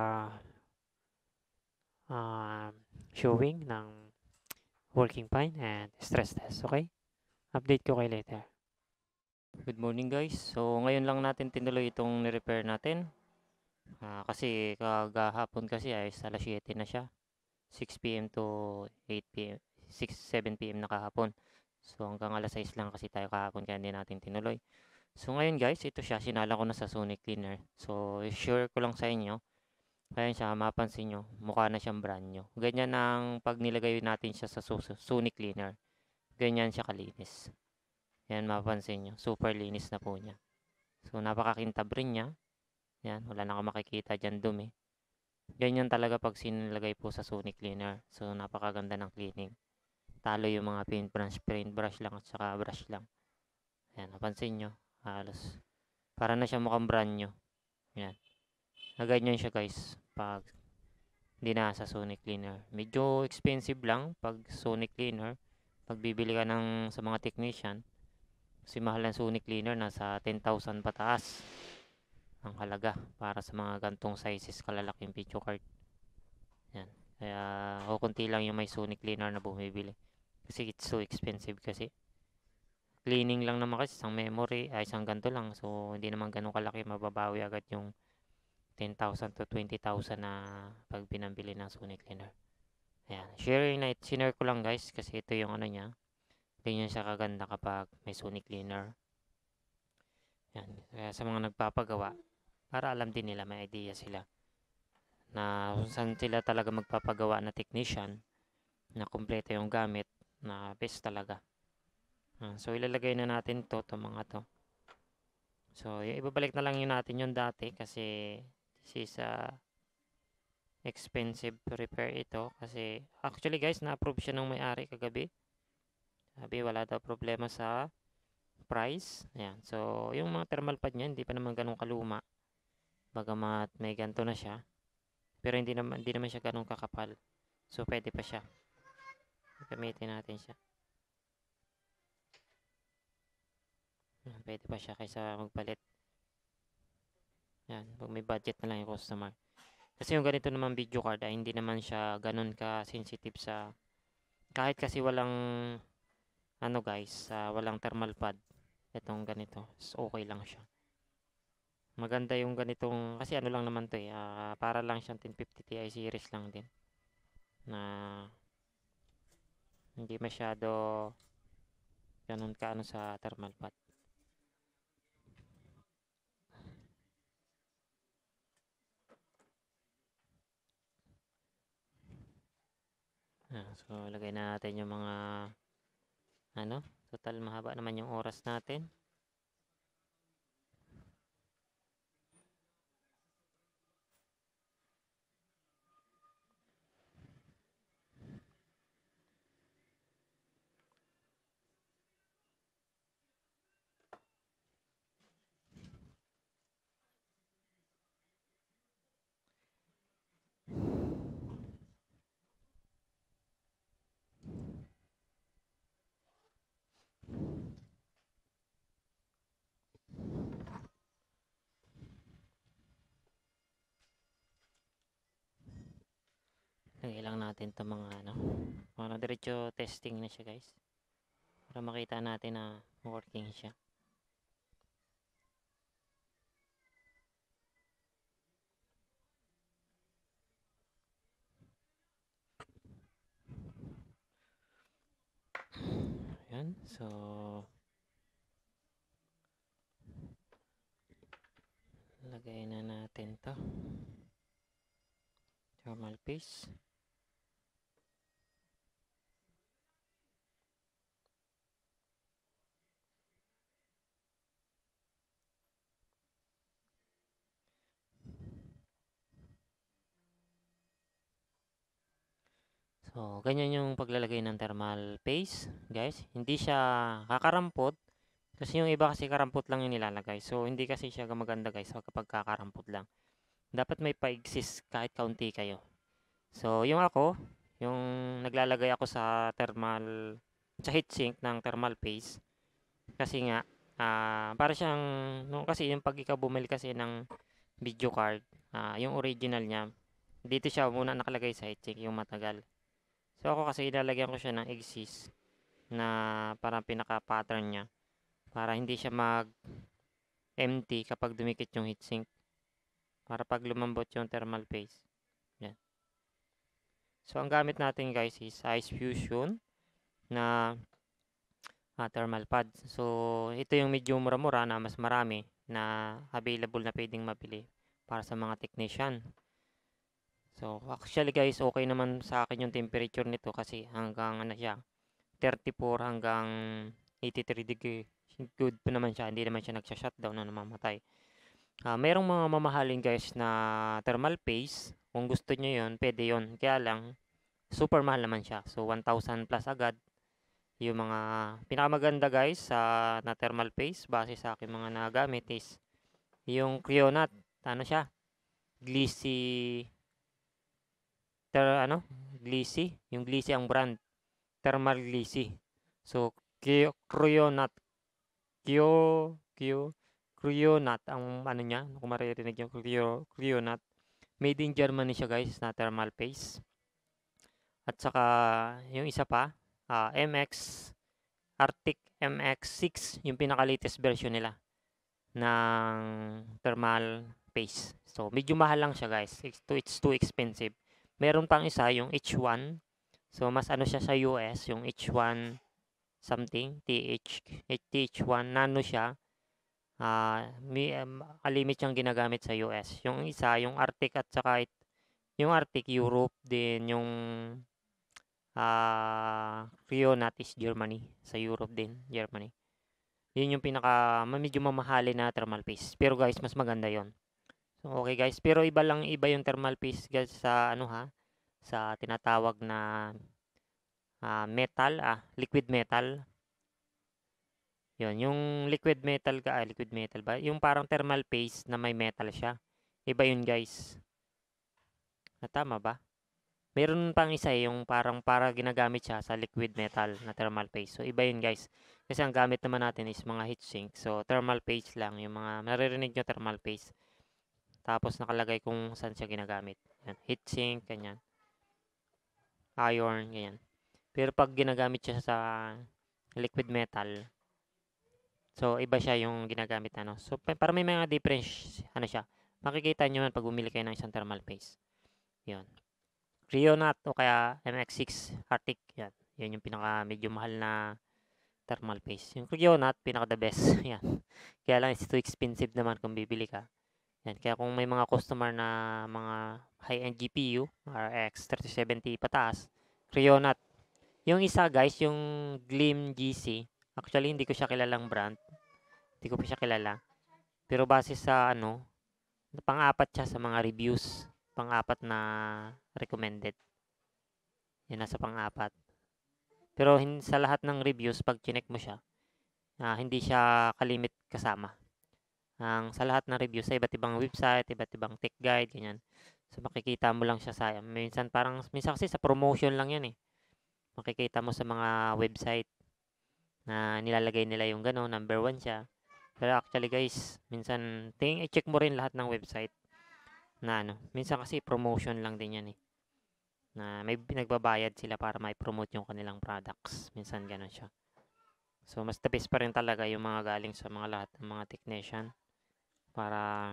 showing ng working fine and stress test. Okay? Update ko kayo later. Good morning guys. So, ngayon lang natin tinuloy itong ni-repair natin. Kasi kagahapon kasi ay alas 7 na siya. 6 p.m. to 8 p.m. 7 p.m. na kahapon. So, hanggang alas 6 lang kasi tayo kahapon kaya hindi natin tinuloy. So, ngayon guys, ito siya. Sinala ko na sa sonic cleaner. So, share ko lang sa inyo. Kaya siya, mapansin nyo, mukha na siyang brand new. Ganyan ang pag nilagay natin siya sa sonic cleaner. Ganyan siya kalinis. Yan, mapansin nyo. Super linis na po niya. So, napakakintab rin niya. Yan, wala na akong makikita dyan dumi. Ganyan talaga pag sinilagay po sa sonic cleaner. So, napakaganda ng cleaning. Talo yung mga paint brush lang at saka brush lang. Yan, napansin nyo. Halos. Para na siya mukhang brand new. Yan. Ganyan siya guys. Pag hindi na sa sonic cleaner. Medyo expensive lang pag sonic cleaner. Pag bibili ka sa mga technician. Kasi mahal ng sonic cleaner. Nasa 10,000 pataas ang halaga para sa mga gantong sizes kalalaking video card. Yan. Kaya kunti lang yung may sonic cleaner na bumibili. Kasi it's so expensive kasi. cleaning lang naman kasi isang memory, ay isang ganito lang. So, hindi naman ganun kalaki, mababawi agad yung 10,000 to 20,000 na pag pinambili ng Sony cleaner. Ayan, share ko lang guys kasi ito yung ano niya. Ganyan siya kaganda kapag may Sony cleaner. Yan. Kaya sa mga nagpapagawa, para alam din nila, may idea sila na kung saan sila talaga magpapagawa na technician na kumpleto yung gamit na best talaga. So ilalagay na natin to mga to. So ibabalik na lang yun natin yung dati kasi this is expensive repair ito kasi actually guys na-approve siya ng may-ari kagabi. Sabi wala daw problema sa price. Ayan. So yung mga thermal pad niya hindi pa naman ganun kaluma. Bagamat may ganto na siya. Pero hindi naman siya ganun kakapal. So pwede pa siya. Gamitin natin siya. Pwede pa siya kaysa magpalit. Yan, pag may budget na lang yung customer. Kasi yung ganito naman video card ay hindi naman siya ganun ka sensitive sa kahit kasi walang ano guys, walang thermal pad. Itong ganito, okay lang siya. Maganda yung ganitong kasi ano lang naman to para lang siyang 1050 Ti series lang din. Na hindi masyado ganun ka ano sa thermal pad. So lagay na natin yung mga ano, total mahaba naman yung oras natin. Lagay lang natin itong mga ano, para diretso testing na siya guys. Para makita natin na working siya. Ayan, so lagay na natin to thermal paste. So, ganyan yung paglalagay ng thermal paste, guys. Hindi siya kakarampot. Kasi yung iba kasi karampot lang yung nilalagay. So, hindi kasi siya maganda guys kapag kakarampot lang. Dapat may pa-exist kahit kaunti kayo. So, yung ako, yung naglalagay ako sa sa heatsink ng thermal paste. Kasi nga, para siyang, kasi yung pag ikaw bumili kasi ng video card, yung original niya, dito siya muna nakalagay sa heatsink, yung matagal. So ako kasi ilalagyan ko siya ng exist na parang pinaka-pattern niya para hindi siya mag-empty kapag dumikit yung heatsink. Para pag lumambot yung thermal paste. Yan. So ang gamit natin guys is Ice Fusion na thermal pad. So ito yung medyo mura-mura na mas marami na available na pwedeng mabili para sa mga technician. So actually guys, okay naman sa akin yung temperature nito kasi hanggang ano siya, 34 hanggang 83 degree. Good pa naman siya. Hindi naman siya nagsha-shutdown na namamatay. Merong mga mamahalin guys na thermal paste. Kung gusto nyo yun, pwede yun. Kaya lang, super mahal naman siya. So, 1,000 plus agad. Yung mga pinakamaganda guys na thermal paste base sa aking mga nagamit is yung Creonat. Ano siya? Glissy. Glissy. Yung Glissy ang brand. Thermal Glissy. So, Creonat. Creonat ang ano niya, kung maririnig yung Creonat. Made in Germany siya guys na thermal paste. At saka yung isa pa, MX Arctic MX6, yung pinaka-latest version nila ng thermal paste. So, medyo mahal lang siya guys. It's too expensive. Meron pang isa, yung H1. So, mas ano siya sa US, yung H1 something, TH1 nano siya. May kalimit siyang ginagamit sa US. Yung isa, yung Arctic at saka yung Arctic Europe din, yung Rionat is Germany. Sa Europe din, Germany. Yun yung medyo mamahalin na thermal paste. Pero guys, mas maganda yon. So, okay guys. Pero iba yung thermal paste guys sa ano ha, sa tinatawag na metal, liquid metal. Yun, yung liquid metal ba? Yung parang thermal paste na may metal siya. Iba yun guys. Tama ba? Meron pang isa yung para ginagamit siya sa liquid metal na thermal paste. So, iba yun guys. Kasi ang gamit naman natin is mga heatsink. So, thermal paste lang. Yung mga naririnig nyo thermal paste. Tapos nakalagay kung saan siya ginagamit. Yan, heatsink, ganyan. Iron, ganyan. Pero pag ginagamit siya sa liquid metal, so iba siya yung ginagamit ano. So, para may mga difference, ano siya. Makikita nyo man pag bumili kayo ng isang thermal paste. Yun. Rionat o kaya MX6 Arctic. Yan. Yan yung pinaka medyo mahal na thermal paste. Yung Rionat, pinaka the best. Yan. Kaya lang it's too expensive naman kung bibili ka. Yan. Kaya kung may mga customer na mga high-end GPU, RX 3070 pataas, Rionat. Yung isa guys, yung Gleam GC. Actually, hindi ko siya kilalang brand. Hindi ko pa siya kilala. Pero base sa ano, pang-apat siya sa mga reviews. Pang-apat na recommended. Yan, nasa pang-apat. Pero sa lahat ng reviews, pag chinek mo siya, hindi siya kalimit kasama. Sa lahat ng reviews, sa iba't ibang website, iba't ibang tech guide, ganyan. So, makikita mo lang siya sa, minsan kasi sa promotion lang yan eh. Makikita mo sa mga website na nilalagay nila yung gano'n, number 1 siya. Pero actually guys, minsan, i-check mo rin lahat ng website na ano. Minsan kasi promotion lang din yan eh. Na may nagbabayad sila para mai-promote yung kanilang products. Minsan gano'n siya. So, mas the best pa rin talaga yung mga galing sa mga lahat ng mga technician para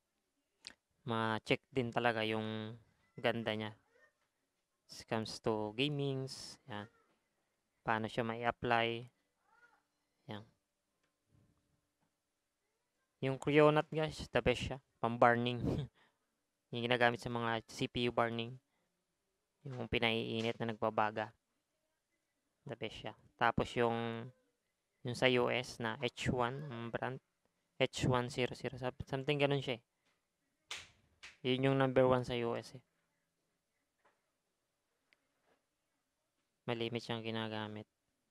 ma-check din talaga yung ganda niya. It comes to gamings, yan. Paano siya mai-apply. Yan. Yung Creonat guys, the best siya. Pang-burning. Yung ginagamit sa mga CPU burning. Yung pinaiinit na nagbabaga. The best siya. Tapos yung sa US na H1 ang brand. H100. Something ganun siya eh. Yun yung number 1 sa US eh. Malimit siyang ginagamit.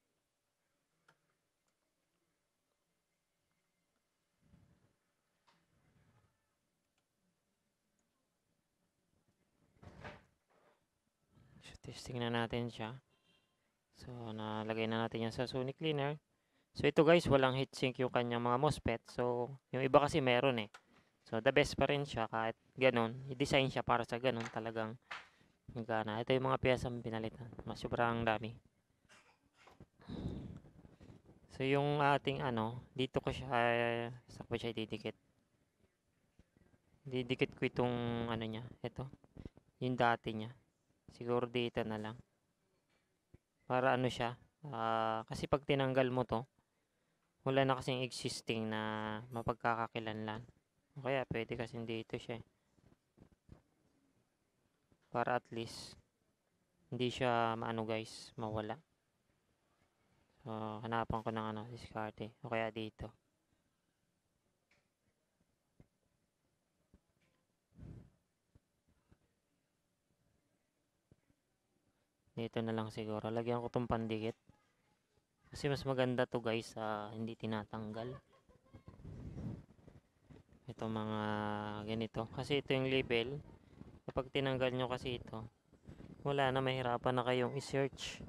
So, testing na natin siya. So, nalagay na natin yan sa Sonic Cleaner. So, ito guys, walang heatsink yung kanyang mga MOSFET. So, yung iba kasi meron eh. So, the best pa rin siya kahit ganun. I-design siya para sa ganun talagang gana. Ito yung mga piyesang pinalitan. Mas sobrang dami. So, yung ating dito ko siya, saan ko siya didikit? Didikit ko itong niya. Ito. Yung dati niya. Siguro dito na lang. Para siya. Kasi pag tinanggal mo to, wala na kasing existing na mapagkakakilanlan. O kaya pwede kasing dito siya. Para at least hindi siya guys, mawala. So, hanapan ko ng diskarte. O kaya dito. Dito na lang siguro. Lagyan ko itong pandikit. Kasi mas maganda to guys, hindi tinatanggal. Ito mga ganito. Kasi ito yung label. Kapag tinanggal nyo kasi ito, wala na, mahirapan na kayong i-search.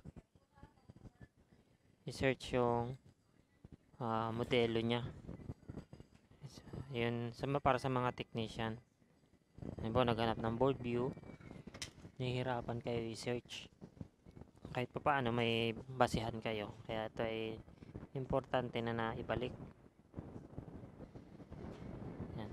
I-search yung modelo niya. Yun, para sa mga technician. Halimbawa, naghanap ng board view, nahihirapan kayo i-search. kahit pa paano may basihan kayo. Kaya ito ay importante na naibalik. Yan.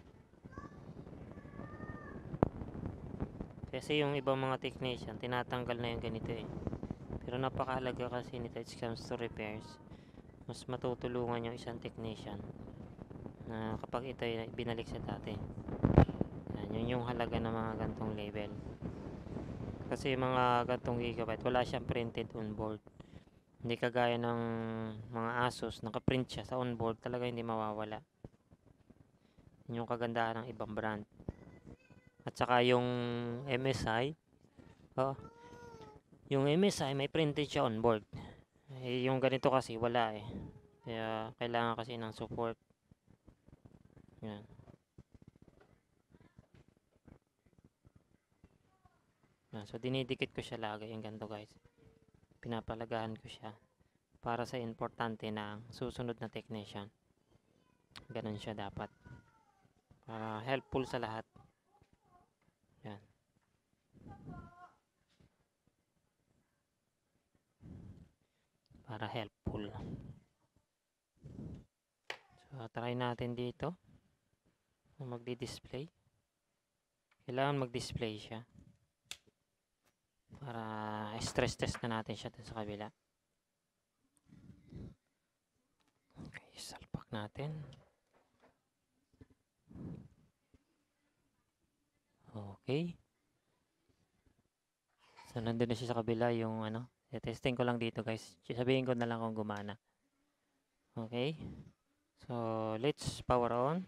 Kasi yung ibang mga technician, tinatanggal na yung ganito eh. Pero napakahalaga kasi nito, it comes to repairs. Mas matutulungan yung isang technician na kapag ito ay binalik sa dati. Yan, yun yung halaga ng mga gantong label. Kasi yung mga gantong gigabyte, wala siyang printed on board. Hindi kagaya ng mga Asus, nakaprint siya sa onboard, talaga hindi mawawala. Yun yung kagandahan ng ibang brand. At saka yung MSI, yung MSI may printed siya onboard. Eh, yung ganito kasi wala eh. Kaya kailangan kasi ng support. Yan. Yan. So dinidikit ko siya lagi yung ganito guys. Pinapalagahan ko siya para sa importante na susunod na technician. Ganun siya dapat. Para helpful sa lahat. Yan. Para helpful. So try natin dito. Magdi-display. Kailangan mag-display siya. Para stress test na natin siya dun sa kabila. Okay, salpak natin. Okay. So, nandun na siya sa kabila yung ano. Testing ko lang dito guys. Sabihin ko na lang kung gumana. Okay. So, let's power on.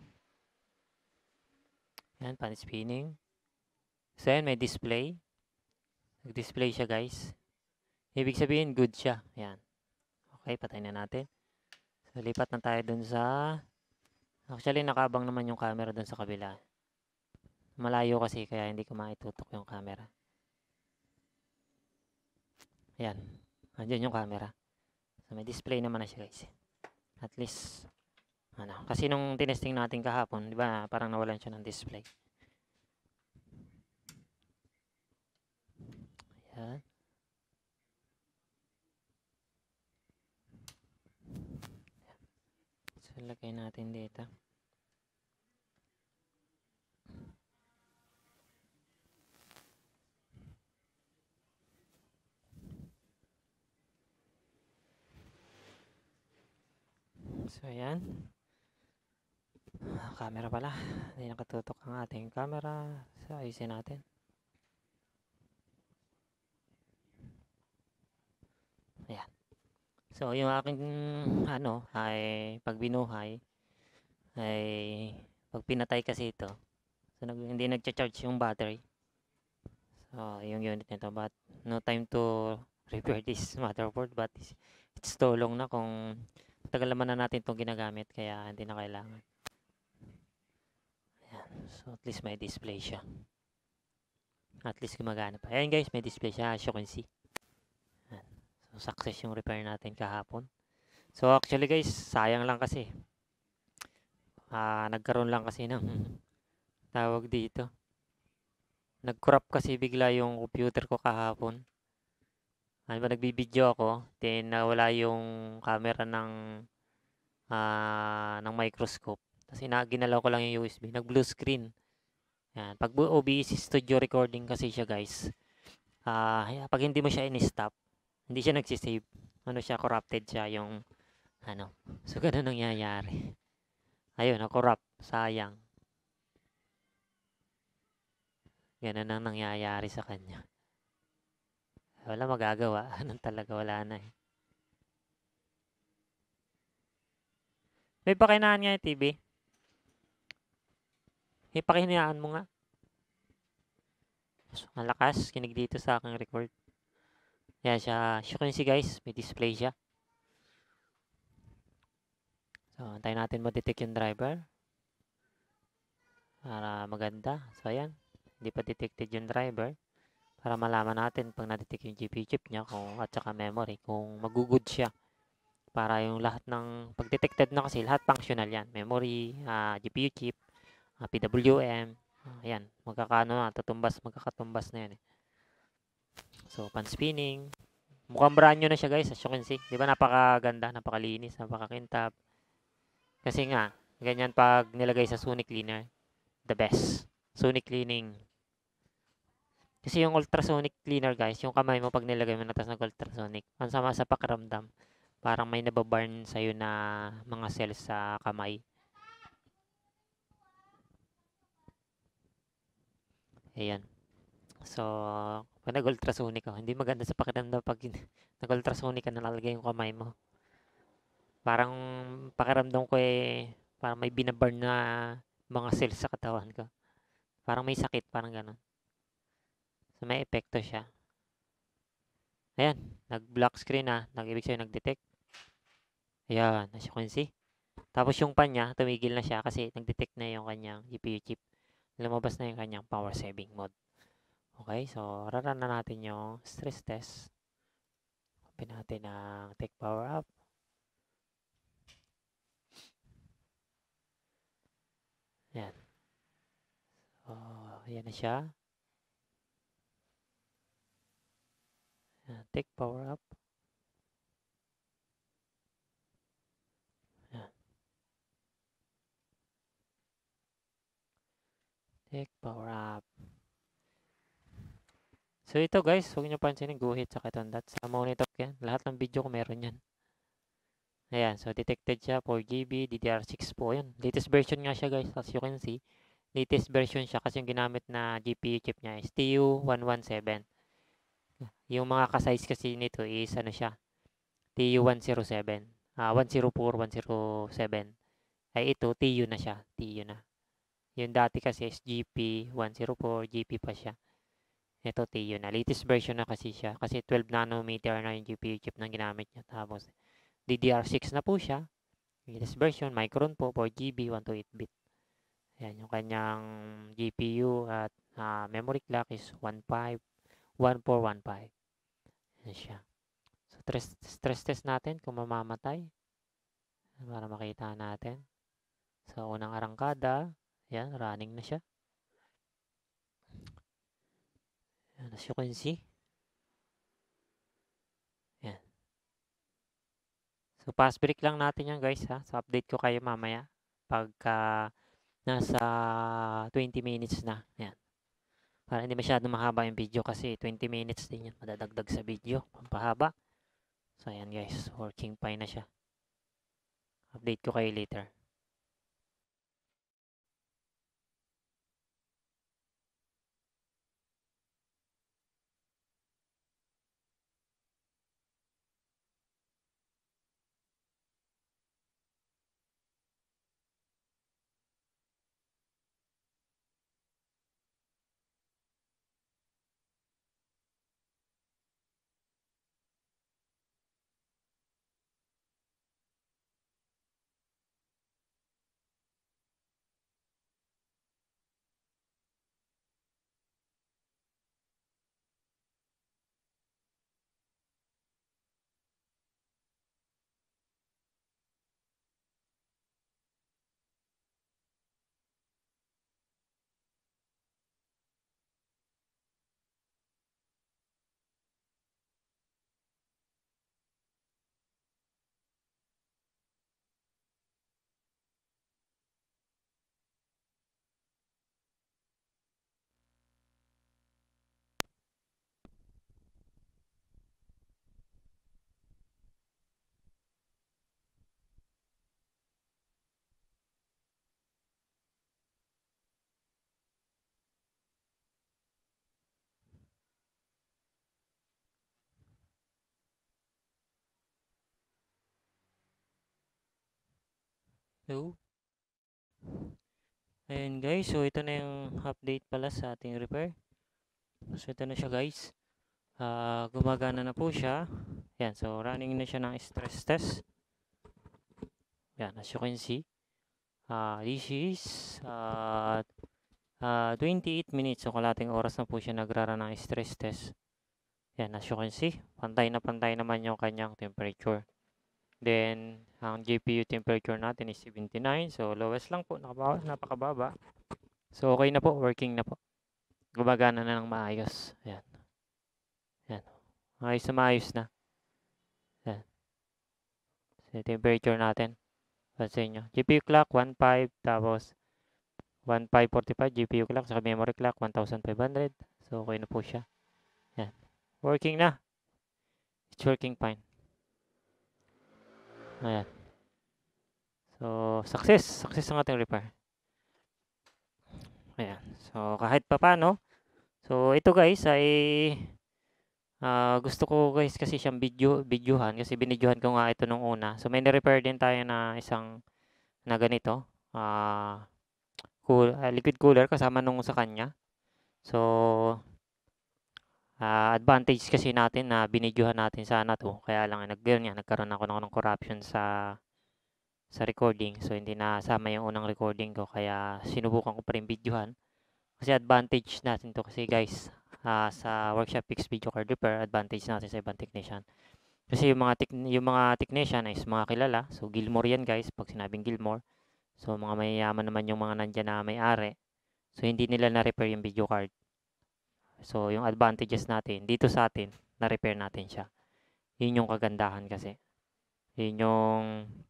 Yan, pan spinning. So, yan, may display. Nag-display siya guys. Ibig sabihin, good siya. Yan. Okay, patay na natin. So, lipat na tayo dun sa... Actually, nakaabang naman yung camera dun sa kabila. Malayo kasi, kaya hindi ko maitutok yung camera. Ayan. Andiyan yung camera. So, may display naman na siya guys. At least, ano. Kasi nung tinesting natin kahapon, di ba, parang nawalan siya ng display. Ayan. So, lagay natin dito. So, ayan. Camera pala. Hindi nakatutok ang ating camera. So, ayusin natin. Ayan. So, yung aking, ano, ay pag binuhay, ay pag pinatay kasi ito, so, hindi nagcha-charge yung battery. So, yung unit nito, but no time to repair this motherboard, but it's too long na kung tagal naman na natin itong ginagamit, kaya hindi na kailangan. Ayan. So, at least may display siya. At least gumagana pa. Ayan guys, may display siya, as you can see. Ayan. So, success yung repair natin kahapon. So, actually guys, sayang lang kasi. Nagkaroon lang kasi ng tawag dito. Nag-crop kasi bigla yung computer ko kahapon. Ano ba, nagbibideo ako, then nawala yung camera ng microscope. Tapos ginalaw ko lang yung USB, nag-blue screen. Yan. Pag OBS studio recording kasi siya guys, pag hindi mo siya in-stop, hindi siya nagsisave. Ano siya, corrupted siya yung ano. So, ganun nangyayari. Ayun, na-corrupt. Sayang. Ganun ang nangyayari sa kanya. Wala magagawa. Anong talaga, wala na eh. May pakinahan nga yung TV. May pakinayaan mo nga. So, ang lakas. Kinig dito sa aking record. Yan siya. As you can see guys, may display siya. So, antayin natin ma-detect yung driver. Para maganda. So, ayan. Hindi pa detected yung driver. Para malaman natin pag na-detect yung GPU chip niya at saka memory, kung magugod siya. Para yung lahat ng, pag detected na kasi, lahat functional yan. Memory, GPU chip, PWM. Ayan. Magkakatumbas na yan eh. So, pan spinning. Mukhang brand new na siya guys, as you can see. Di ba napakaganda, napakalinis, napakakintab. Kasi nga, ganyan pag nilagay sa Sonic Cleaner. The best. Sonic Cleaning. Kasi yung ultrasonic cleaner guys, yung kamay mo pag nilagay mo na tapos nag-ultrasonic, ang sama sa pakiramdam. Parang may nababurn sa'yo na mga cells sa kamay. Ayan. So, pag nag-ultrasonic ka, hindi maganda sa pakiramdam pag nag-ultrasonic ka, nalalagay yung kamay mo. Parang pakiramdam ko parang may binaburn na mga cells sa katawan ko. Parang may sakit, parang ganun. So, may epekto siya. Ayan, nag-black screen na. Nag-ibig sa'yo nag-detect. Ayan, as you can see. Tapos yung pan niya, tumigil na siya kasi nag-detect na yung kanyang GPU chip. Lumabas na yung kanyang power saving mode. Okay, so run na natin yung stress test. Open natin ang Tech Power Up. Ayan. So, ayan na siya. Ayan, Tech Power Up. Ayan. Tech Power Up. So ito guys, huwag nyo pansinin, guhit sa itong dots. Sa monitor yan, lahat ng video ko meron yan. Ayan, so detected siya, 4GB, DDR6 po yan. Latest version nga siya guys, as you can see. Latest version siya kasi yung ginamit na GPU chip niya is TU117. Yung mga ka-size kasi nito is ano siya, TU107. 104, 107. Ay ito, TU na siya, TU na. Yung dati kasi is GP104, GP pa siya. Ito TU na. Latest version na kasi siya. Kasi 12 nanometer na yung GPU chip na ginamit niya. Tapos DDR6 na po siya. Latest version, Micron po, 4GB, 128-bit. Ayan, yung kanyang GPU at memory clock is 1415. Ayan siya. So, stress test natin kung mamamatay. Para makita natin. So, unang arangkada. Ayan, running na siya. Ayan, as you can see. Ayan. So, pass break lang natin yan guys ha. So, update ko kayo mamaya. Pagka nasa 20 minutes na. Ayan. Para hindi masyadong mahaba yung video kasi 20 minutes din yan. Madadagdag sa video. Pampahaba. So, ayan guys. Working fine na siya. Update ko kayo later. So, ayan guys. So, ito na yung update pala sa ating repair. So, ito na siya guys. Gumagana na po siya. Yan, so running na siya ng stress test. Yan, as you can see. This is 28 minutes. So, kalating oras na po siya nagrara ng stress test. Yan, as you can see. Pantay naman yung kanyang temperature. Then, ang GPU temperature natin is 79. So, lowest lang po. Napakababa. So, okay na po. Working na po. Gumagana na ng maayos. Yan. Yan. Maayos na maayos na. So, ito yung temperature natin. Sa inyo. GPU clock, 1.5. Tapos, 1.545 GPU clock. Saka memory clock, 1,500. So, okay na po siya. Yan. Working na. It's working fine. Ayan. So, success. Success ang ating repair. Ayan. So, kahit pa paano. So, ito guys ay gusto ko guys kasi siyang videohan kasi binidyohan ko nga ito nung una. So, may ni-repair din tayo na isang na ganito. Liquid cooler kasama nung sa kanya. So, advantage kasi natin na binidyohan natin sana to. Kaya lang nagkaroon ako ng corruption sa recording. So, hindi nasama yung unang recording ko. Kaya, sinubukan ko pa rin videohan. Kasi advantage natin to. Kasi guys, sa workshop fix video card repair, advantage natin sa ibang technician. Kasi yung mga technician is mga kilala. So, Gilmore yan guys. Pag sinabing Gilmore. So, mga mayayaman naman yung mga nandyan na may-ari. So, hindi nila na-repair yung video card. So, yung advantages natin, dito sa atin, na-repair natin siya. Yun yung kagandahan kasi. Yun yung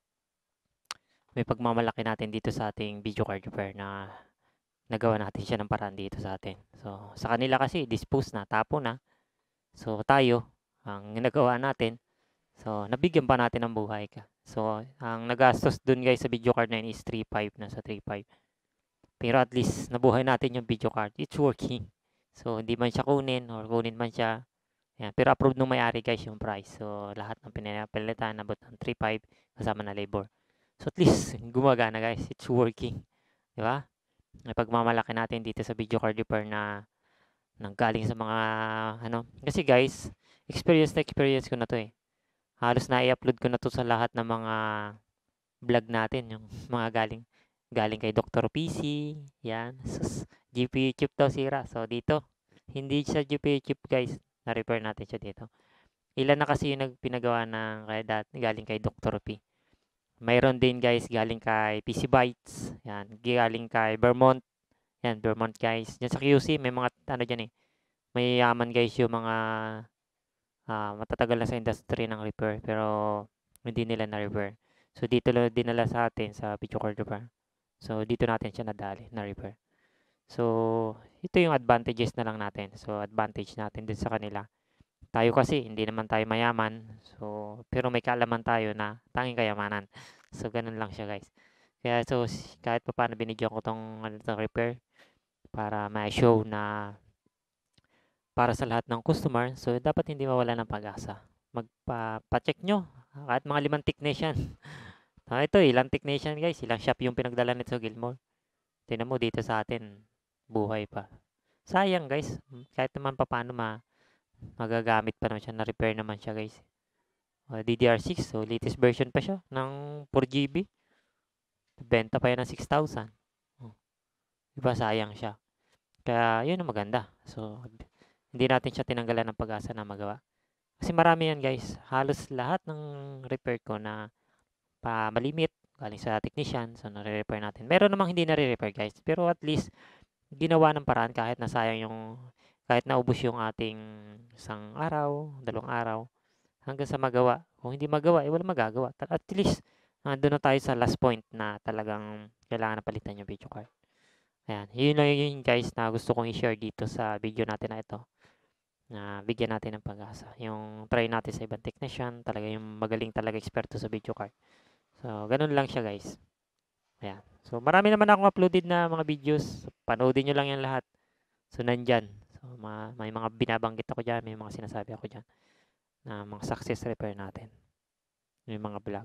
may pagmamalaki natin dito sa ating video card repair na nagawa natin siya ng paraan dito sa atin. So, sa kanila kasi, dispose na, tapo na. So, tayo, ang nagawa natin, so, nabigyan pa natin ng buhay ka. So, ang nagastos dun guys sa video card na yun is 3.5 na sa 3.5. Pero at least, nabuhay natin yung video card. It's working. So, hindi man siya kunin or kunin man siya. Yan. Pero approved nung may-ari guys yung price. So, lahat ng pinapalitan nabot ng 3.5 kasama na labor. So, at least, gumagana guys. It's working. Di ba? May pagmamalaki natin dito sa video card repair na nanggaling sa mga kasi guys, experience ko na to eh. Halos na i-upload ko na to sa lahat ng mga vlog natin, yung mga galing kay Dr. PC, yan. GPU chip daw sira. So dito, hindi siya GPU chip guys. Na-repair natin siya dito. Ilan na kasi yung pinagawa ng galing kay Dr. P. Mayroon din guys galing kay PC Bytes. Yan, galing kay Vermont. Yan, Vermont guys. Yan sa QC, may mga dyan eh. May yaman guys yung mga matatagal na sa industry ng repair pero hindi nila na-repair. So dito lang dinala sa atin sa video card repair. So dito natin siya nadali na repair. So ito yung advantages na lang natin. So advantage natin din sa kanila. Tayo kasi hindi naman tayo mayaman. So pero may kaalaman tayo na tanging kayamanan. So ganun lang siya guys. Kaya so kahit pa paano binigyan ko tong repair para ma-show na para sa lahat ng customer. So dapat hindi mawala ng pag-asa. Magpa-check nyo kahit mga 5 technician. Ito ilang technician guys, ilang shop yung pinagdala nito sa Gilmore. Tingnan mo dito sa atin, buhay pa. Sayang guys, kahit naman paano magagamit pa naman siya, na-repair naman siya guys. DDR6, so latest version pa siya ng 4GB. Benta pa yan ng 6,000. Diba sayang siya. Kaya yun ang maganda. So hindi natin siya tinanggalan ng pag-asa na magawa. Kasi marami yan guys. Halos lahat ng repair ko na malimit galing sa technician. So nare-repair natin. Meron namang hindi nare-repair guys. Pero at least ginawa ng paraan kahit nasayang kahit naubos yung ating isang araw, 2 araw, hanggang sa magawa. Kung hindi magawa, wala magagawa. At least, doon na tayo sa last point na talagang kailangan na palitan yung video card. Ayan. Yun lang yun guys na gusto kong i-share dito sa video natin na ito. Na bigyan natin ng pag-asa. Yung try natin sa ibang technician, talaga yung magaling talaga eksperto sa video card. So, ganun lang siya guys. Ayan. So, marami naman akong uploaded na mga videos. Panoodin nyo lang yan lahat. So, nandyan. So, may mga binabanggit ako dyan. May mga sinasabi ako dyan. Na mga success repair natin. May mga vlog.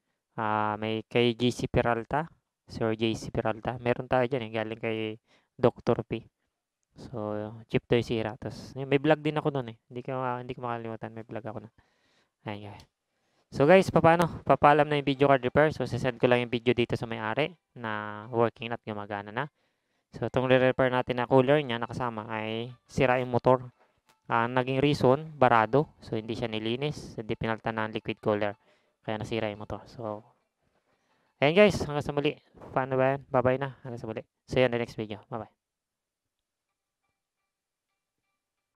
May kay JC Peralta. Sir JC Peralta. Meron tayo dyan. Galing kay Dr. P. So, chip to yung sira. Tapos, may vlog din ako nun eh. Hindi ko makalimutan. May vlog ako nun. Ayan guys. So guys, papaalam na yung video card repair. So, sasend ko lang yung video dito sa may-ari na working at gumagana na. So, itong re-repair natin na cooler niya nakasama ay sira yung motor. Naging reason, barado. So, hindi siya nilinis. Hindi pinalitan ng liquid cooler. Kaya nasira yung motor. So, ayan guys. Hanggang sa muli. Paano ba yan? Bye-bye na. Hanggang sa muli. See you in the next video. Bye-bye.